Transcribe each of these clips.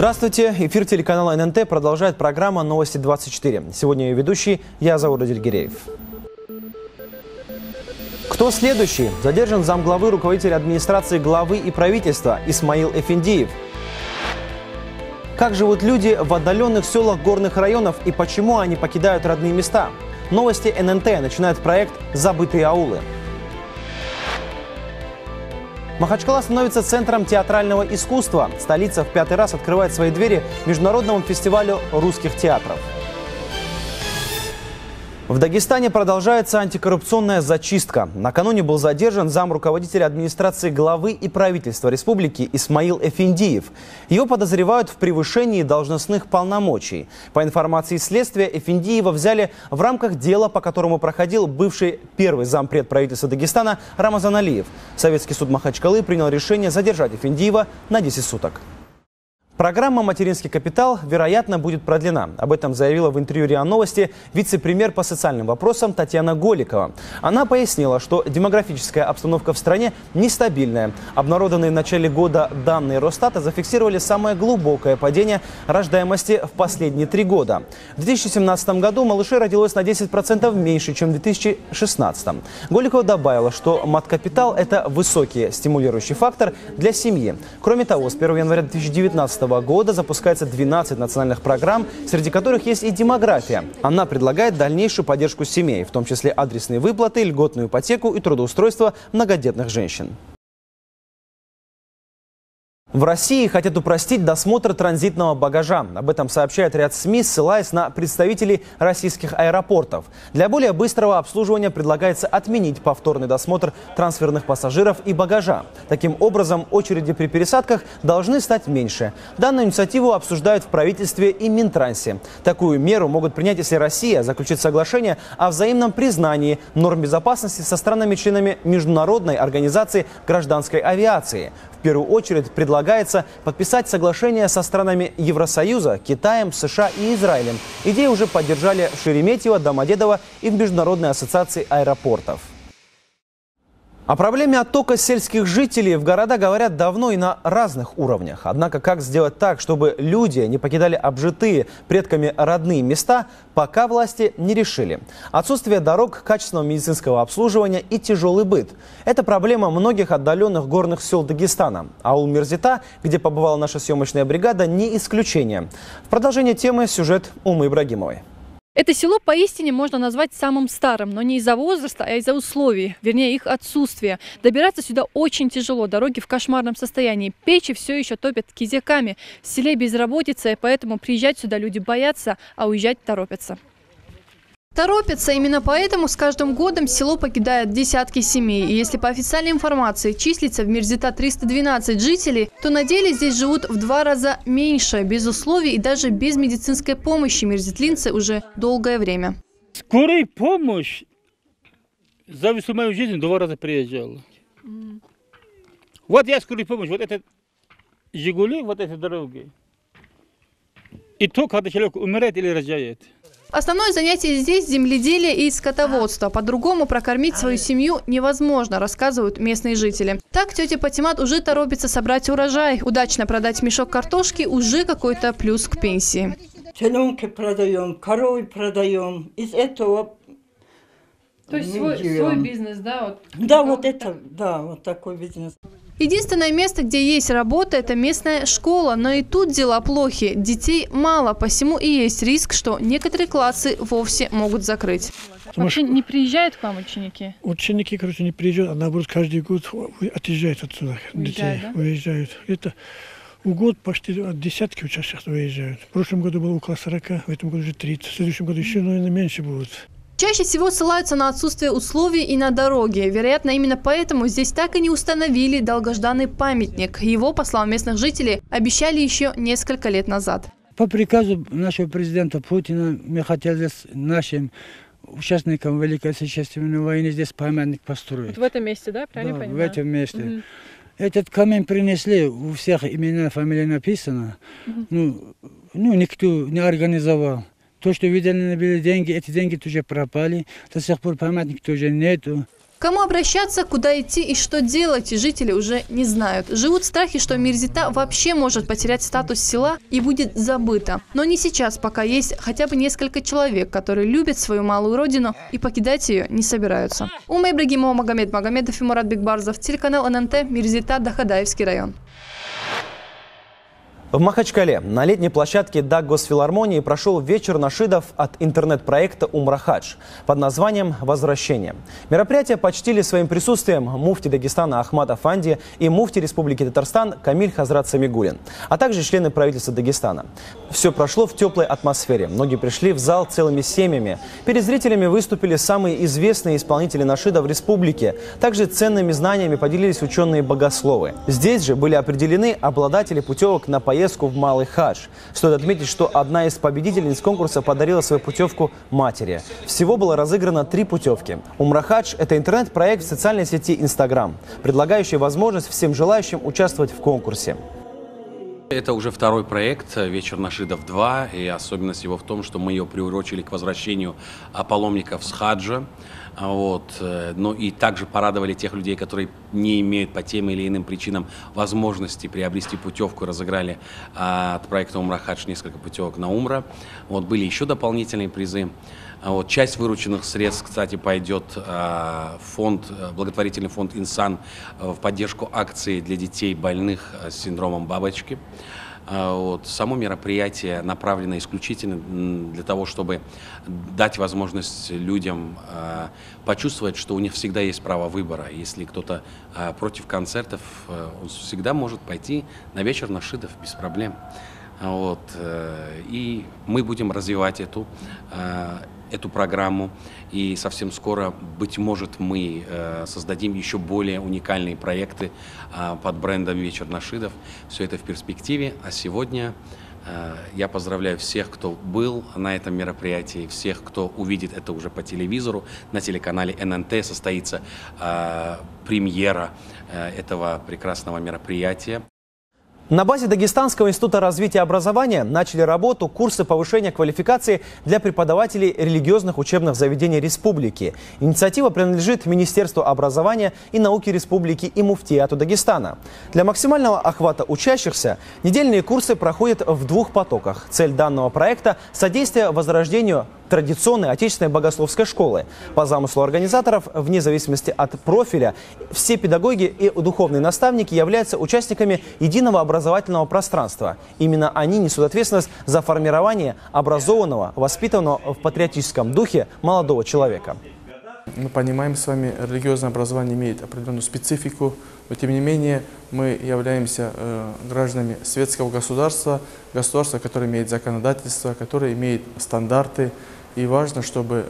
Здравствуйте! Эфир телеканала ННТ продолжает программа «Новости 24». Сегодня ее ведущий я, Заур Дильгиреев. Кто следующий? Задержан замглавы руководителя администрации главы и правительства Исмаил Эфендиев. Как живут люди в отдаленных селах горных районов и почему они покидают родные места? Новости ННТ начинает проект «Забытые аулы». Махачкала становится центром театрального искусства. Столица в 5-й раз открывает свои двери международному фестивалю русских театров. В Дагестане продолжается антикоррупционная зачистка. Накануне был задержан замруководителя администрации главы и правительства республики Исмаил Эфендиев. Его подозревают в превышении должностных полномочий. По информации следствия, Эфендиева взяли в рамках дела, по которому проходил бывший первый зампред правительства Дагестана Рамазан Алиев. Советский суд Махачкалы принял решение задержать Эфендиева на 10 суток. Программа «Материнский капитал», вероятно, будет продлена. Об этом заявила в интервью РИА Новости вице-премьер по социальным вопросам Татьяна Голикова. Она пояснила, что демографическая обстановка в стране нестабильная. Обнародованные в начале года данные Росстата зафиксировали самое глубокое падение рождаемости в последние 3 года. В 2017 году малышей родилось на 10% меньше, чем в 2016. Голикова добавила, что маткапитал – это высокий стимулирующий фактор для семьи. Кроме того, с 1 января 2019 года запускается 12 национальных программ, среди которых есть и демография. Она предлагает дальнейшую поддержку семей, в том числе адресные выплаты, льготную ипотеку и трудоустройство многодетных женщин. В России хотят упростить досмотр транзитного багажа. Об этом сообщает ряд СМИ, ссылаясь на представителей российских аэропортов. Для более быстрого обслуживания предлагается отменить повторный досмотр трансферных пассажиров и багажа. Таким образом, очереди при пересадках должны стать меньше. Данную инициативу обсуждают в правительстве и Минтрансе. Такую меру могут принять, если Россия заключит соглашение о взаимном признании норм безопасности со странами-членами Международной организации гражданской авиации. В первую очередь предлагается подписать соглашение со странами Евросоюза, Китаем, США и Израилем. Идею уже поддержали в Шереметьево, Домодедово и в Международной ассоциации аэропортов. О проблеме оттока сельских жителей в города говорят давно и на разных уровнях. Однако как сделать так, чтобы люди не покидали обжитые предками родные места, пока власти не решили. Отсутствие дорог, качественного медицинского обслуживания и тяжелый быт – это проблема многих отдаленных горных сел Дагестана. Аул Мирзита, где побывала наша съемочная бригада, не исключение. В продолжение темы сюжет Умы Ибрагимовой. Это село поистине можно назвать самым старым, но не из-за возраста, а из-за условий, вернее их отсутствия. Добираться сюда очень тяжело, дороги в кошмарном состоянии, печи все еще топят кизяками. В селе безработица, и поэтому приезжать сюда люди боятся, а уезжать торопятся. Торопятся. Именно поэтому с каждым годом село покидает десятки семей. И если по официальной информации числится в Мирзита 312 жителей, то на деле здесь живут в 2 раза меньше, без условий и даже без медицинской помощи мирзитлинцы уже долгое время. Скорая помощь за всю мою жизнь 2 раза приезжала. Вот я скорая помощь, вот это Жигули, вот эти дороги. И то, когда человек умирает или рожает. Основное занятие здесь – земледелие и скотоводство. По-другому прокормить свою семью невозможно, рассказывают местные жители. Так тетя Патимат уже торопится собрать урожай. Удачно продать мешок картошки – уже какой-то плюс к пенсии. Теленки продаем, коровы продаем. Из этого... То есть свой бизнес, да? Вот. Да, вот это, да, вот такой бизнес. Единственное место, где есть работа, это местная школа. Но и тут дела плохи. Детей мало, посему и есть риск, что некоторые классы вовсе могут закрыть. Вообще не приезжают к вам ученики? Ученики, короче, не приезжают, а наоборот каждый год отъезжают отсюда. Детей да? Уезжают. Это в год почти десятки учащихся выезжают. В прошлом году было около 40, в этом году уже 30. В следующем году еще, наверное, меньше будет. Чаще всего ссылаются на отсутствие условий и на дороги. Вероятно, именно поэтому здесь так и не установили долгожданный памятник. Его, по словам местных жителей, обещали еще несколько лет назад. По приказу нашего президента Путина мы хотели нашим участникам Великой Отечественной войны здесь памятник построить. Вот в этом месте, да? Правильно да, понимаю? В этом месте. Этот камень принесли, у всех имена, фамилия написано. Ну, никто не организовал. То, что видели, были деньги, эти деньги тоже пропали. До сих пор памятника тоже нету. кому обращаться, куда идти и что делать, жители уже не знают. Живут в страхе, что Мирзита вообще может потерять статус села и будет забыта. Но не сейчас, пока есть хотя бы несколько человек, которые любят свою малую родину и покидать ее не собираются. Ума Ибрагимова, Магомед Магомедов и Мурат Бекбарзов. Телеканал ННТ, Мирзита, Дахадаевский район. В Махачкале на летней площадке ДАК Госфилармонии прошел вечер нашидов от интернет-проекта «Умра Хадж» под названием «Возвращение». Мероприятие почтили своим присутствием муфти Дагестана Ахмад Афанди и муфти Республики Татарстан Камиль Хазрат Самигуллин, а также члены правительства Дагестана. Все прошло в теплой атмосфере. Многие пришли в зал целыми семьями. Перед зрителями выступили самые известные исполнители нашида в республике. Также ценными знаниями поделились ученые-богословы. Здесь же были определены обладатели путевок на поездку в Малый Хадж. Стоит отметить, что одна из победительниц конкурса подарила свою путевку матери. Всего было разыграно 3 путевки. «Умра Хадж» – это интернет-проект в социальной сети Instagram, предлагающий возможность всем желающим участвовать в конкурсе. Это уже второй проект «Вечер нашидов 2», и особенность его в том, что мы ее приурочили к возвращению паломников с хаджа. Но и также порадовали тех людей, которые не имеют по тем или иным причинам возможности приобрести путевку. Разыграли от проекта «Умра Хадж» несколько путевок на Умра. Были еще дополнительные призы. Часть вырученных средств, кстати, пойдет в благотворительный фонд «Инсан» в поддержку акции для детей, больных синдромом бабочки. Само мероприятие направлено исключительно для того, чтобы дать возможность людям почувствовать, что у них всегда есть право выбора. Если кто-то против концертов, он всегда может пойти на вечер нашидов без проблем. И мы будем развивать эту программу, и совсем скоро, быть может, мы создадим еще более уникальные проекты под брендом «Вечер нашидов». Все это в перспективе, а сегодня я поздравляю всех, кто был на этом мероприятии, всех, кто увидит это уже по телевизору. На телеканале ННТ состоится премьера этого прекрасного мероприятия. На базе Дагестанского института развития образования начали работу курсы повышения квалификации для преподавателей религиозных учебных заведений республики. Инициатива принадлежит Министерству образования и науки республики и муфтиату Дагестана. Для максимального охвата учащихся недельные курсы проходят в 2 потоках. Цель данного проекта – содействие возрождению традиционной отечественной богословской школы. По замыслу организаторов, вне зависимости от профиля, все педагоги и духовные наставники являются участниками единого образовательного пространства. Именно они несут ответственность за формирование образованного, воспитанного в патриотическом духе молодого человека. Мы понимаем с вами, религиозное образование имеет определенную специфику, но тем не менее мы являемся гражданами светского государства, государства, которое имеет законодательство, которое имеет стандарты. И важно, чтобы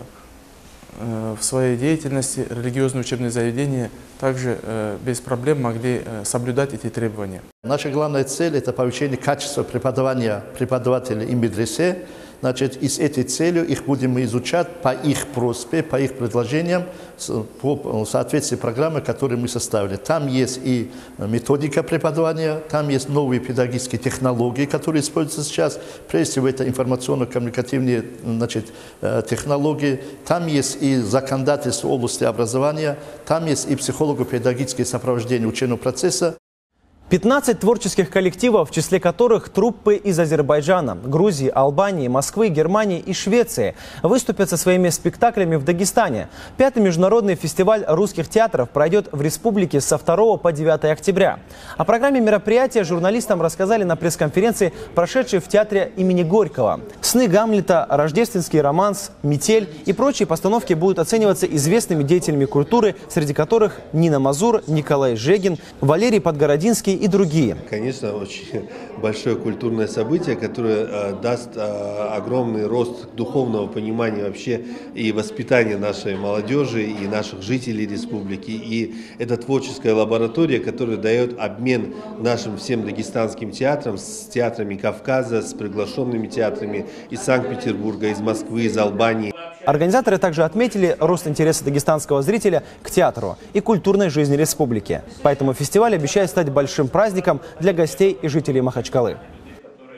в своей деятельности религиозные учебные заведения также без проблем могли соблюдать эти требования. Наша главная цель – это повышение качества преподавания преподавателей и медресе. Значит, и с этой целью их будем изучать по их просьбе, по их предложениям, по соответствии программы, которую мы составили. Там есть и методика преподавания, там есть новые педагогические технологии, которые используются сейчас. Прежде всего, это информационно-коммуникативные технологии. Там есть и законодательство в области образования, там есть и психолого-педагогические сопровождения учебного процесса. 15 творческих коллективов, в числе которых труппы из Азербайджана, Грузии, Албании, Москвы, Германии и Швеции, выступят со своими спектаклями в Дагестане. 5-й международный фестиваль русских театров пройдет в республике со 2 по 9 октября. О программе мероприятия журналистам рассказали на пресс-конференции, прошедшей в театре имени Горького. «Сны Гамлета», «Рождественский романс», «Метель» и прочие постановки будут оцениваться известными деятелями культуры, среди которых Нина Мазур, Николай Жегин, Валерий Подгородинский и другие. Конечно, очень большое культурное событие, которое даст огромный рост духовного понимания вообще и воспитания нашей молодежи и наших жителей республики. И это творческая лаборатория, которая дает обмен нашим всем дагестанским театрам с театрами Кавказа, с приглашенными театрами из Санкт-Петербурга, из Москвы, из Албании. Организаторы также отметили рост интереса дагестанского зрителя к театру и культурной жизни республики. Поэтому фестиваль обещает стать большим праздником для гостей и жителей Махачкалы.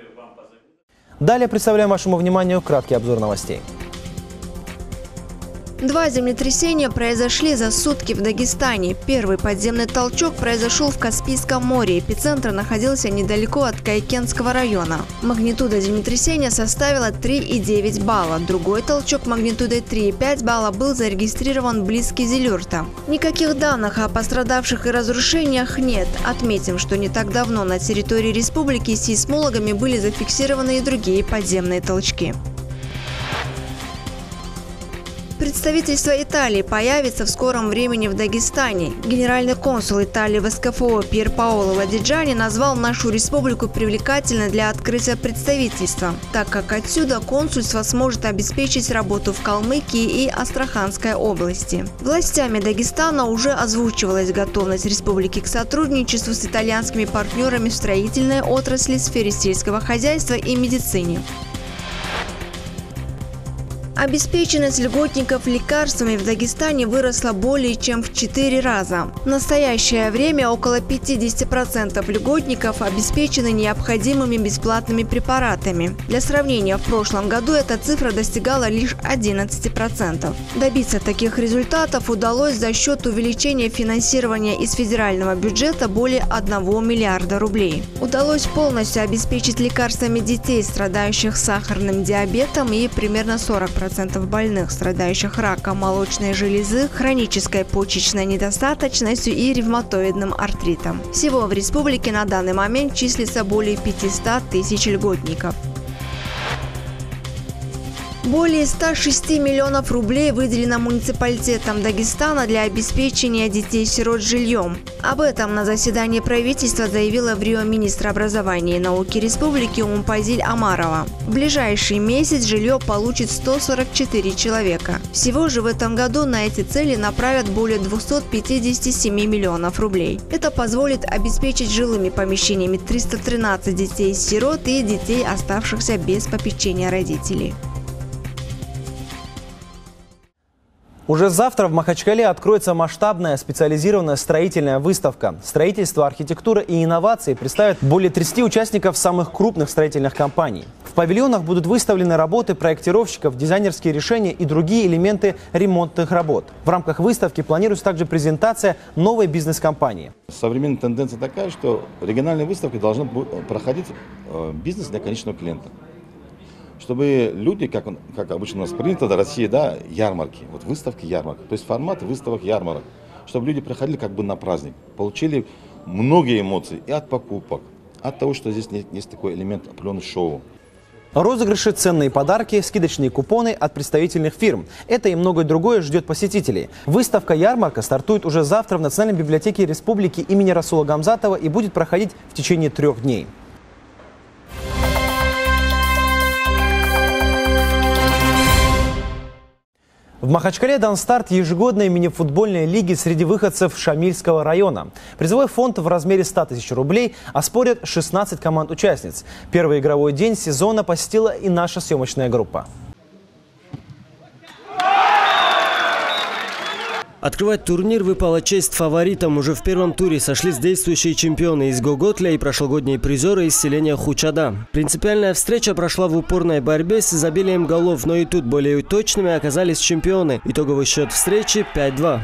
Далее представляем вашему вниманию краткий обзор новостей. Два землетрясения произошли за сутки в Дагестане. Первый подземный толчок произошел в Каспийском море. Эпицентр находился недалеко от Кайкенского района. Магнитуда землетрясения составила 3,9 балла. Другой толчок магнитудой 3,5 балла был зарегистрирован близ Кизилюрта. Никаких данных о пострадавших и разрушениях нет. Отметим, что не так давно на территории республики сейсмологами были зафиксированы и другие подземные толчки. Представительство Италии появится в скором времени в Дагестане. Генеральный консул Италии в СКФО Пьер Паоло Ладиджани назвал нашу республику привлекательной для открытия представительства, так как отсюда консульство сможет обеспечить работу в Калмыкии и Астраханской области. Властями Дагестана уже озвучивалась готовность республики к сотрудничеству с итальянскими партнерами в строительной отрасли, сфере сельского хозяйства и медицине. Обеспеченность льготников лекарствами в Дагестане выросла более чем в 4 раза. В настоящее время около 50% льготников обеспечены необходимыми бесплатными препаратами. Для сравнения, в прошлом году эта цифра достигала лишь 11%. Добиться таких результатов удалось за счет увеличения финансирования из федерального бюджета более 1 миллиарда рублей. Удалось полностью обеспечить лекарствами детей, страдающих сахарным диабетом, и примерно 40% больных, страдающих раком молочной железы, хронической почечной недостаточностью и ревматоидным артритом. Всего в республике на данный момент числится более 500 тысяч льготников. Более 106 миллионов рублей выделено муниципалитетам Дагестана для обеспечения детей-сирот жильем. Об этом на заседании правительства заявила в Рио министр образования и науки республики Умпазиль Амарова. В ближайший месяц жилье получит 144 человека. Всего же в этом году на эти цели направят более 257 миллионов рублей. Это позволит обеспечить жилыми помещениями 313 детей-сирот и детей, оставшихся без попечения родителей. Уже завтра в Махачкале откроется масштабная специализированная строительная выставка. Строительство, архитектура и инновации представят более 30 участников самых крупных строительных компаний. В павильонах будут выставлены работы проектировщиков, дизайнерские решения и другие элементы ремонтных работ. В рамках выставки планируется также презентация новой бизнес-компании. Современная тенденция такая, что региональные выставки должны проходить бизнес для конечного клиента. Чтобы люди, как обычно у нас принято, в России, да, ярмарки, вот выставки ярмарок, то есть формат выставок ярмарок, чтобы люди приходили как бы на праздник, получили многие эмоции и от покупок, от того, что здесь есть такой элемент определенного шоу. Розыгрыши, ценные подарки, скидочные купоны от представительных фирм. Это и многое другое ждет посетителей. Выставка-ярмарка стартует уже завтра в Национальной библиотеке Республики имени Расула Гамзатова и будет проходить в течение 3 дней. В Махачкале дан старт ежегодной мини-футбольной лиги среди выходцев Шамильского района. Призовой фонд в размере 100 тысяч рублей оспорят 16 команд-участниц. Первый игровой день сезона посетила и наша съемочная группа. Открывать турнир выпала честь фаворитам. Уже в первом туре сошлись действующие чемпионы из Гоготля и прошлогодние призеры из селения Хучада. Принципиальная встреча прошла в упорной борьбе с изобилием голов, но и тут более точными оказались чемпионы. Итоговый счет встречи 5-2.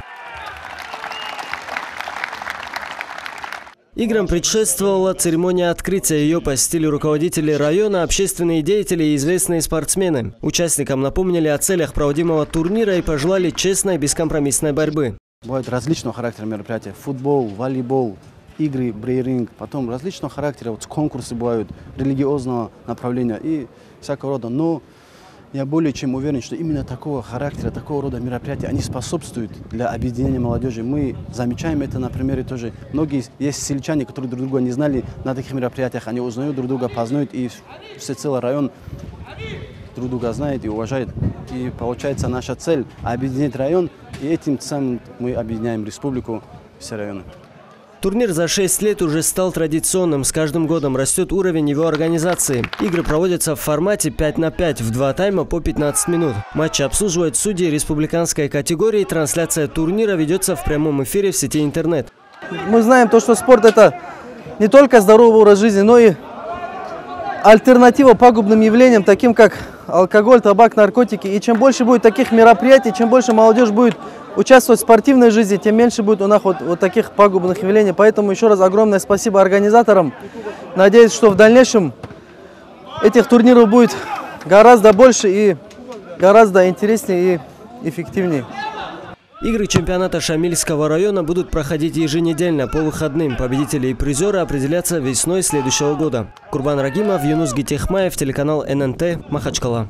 Играм предшествовала церемония открытия. Ее посетили руководители района, общественные деятели и известные спортсмены. Участникам напомнили о целях проводимого турнира и пожелали честной, бескомпромиссной борьбы. Бывают различного характера мероприятия. Футбол, волейбол, игры, брейринг. Потом различного характера. Вот конкурсы бывают, религиозного направления и всякого рода. Но я более чем уверен, что именно такого характера, такого рода мероприятия, они способствуют для объединения молодежи. Мы замечаем это на примере тоже. Многие есть сельчане, которые друг друга не знали на таких мероприятиях. Они узнают друг друга, познают, и всецелый район друг друга знает и уважает. И получается наша цель – объединить район, и этим самым мы объединяем республику, все районы. Турнир за 6 лет уже стал традиционным. С каждым годом растет уровень его организации. Игры проводятся в формате 5 на 5 в 2 тайма по 15 минут. Матчи обслуживают судьи республиканской категории. Трансляция турнира ведется в прямом эфире в сети интернет. Мы знаем то, что спорт – это не только здоровый образ жизни, но и альтернатива пагубным явлениям, таким как алкоголь, табак, наркотики. И чем больше будет таких мероприятий, чем больше молодежь будет участвовать в спортивной жизни, тем меньше будет у нас вот таких пагубных явлений. Поэтому еще раз огромное спасибо организаторам. Надеюсь, что в дальнейшем этих турниров будет гораздо больше и гораздо интереснее и эффективнее. Игры чемпионата Шамильского района будут проходить еженедельно по выходным. Победители и призеры определятся весной следующего года. Курбан Рагимов, Юнус Гитехмаев, телеканал ННТ, Махачкала.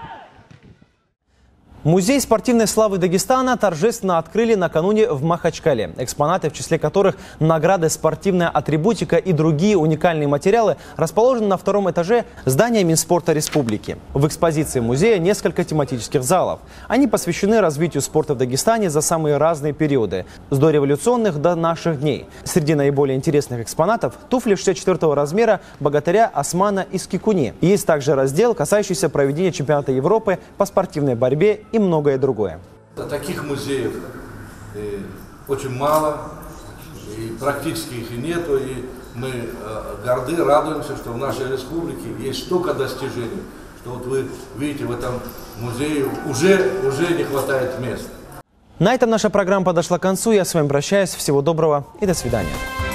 Музей спортивной славы Дагестана торжественно открыли накануне в Махачкале. Экспонаты, в числе которых награды, спортивная атрибутика и другие уникальные материалы, расположены на втором этаже здания Минспорта Республики. В экспозиции музея несколько тематических залов. Они посвящены развитию спорта в Дагестане за самые разные периоды, с дореволюционных до наших дней. Среди наиболее интересных экспонатов – туфли 64-го размера богатыря Османа из Кикуни. Есть также раздел, касающийся проведения чемпионата Европы по спортивной борьбе и многое другое. Таких музеев очень мало, и практически их и нету, и мы горды, радуемся, что в нашей республике есть столько достижений, что вот вы видите, в этом музее уже не хватает мест. На этом наша программа подошла к концу. Я с вами прощаюсь. Всего доброго и до свидания.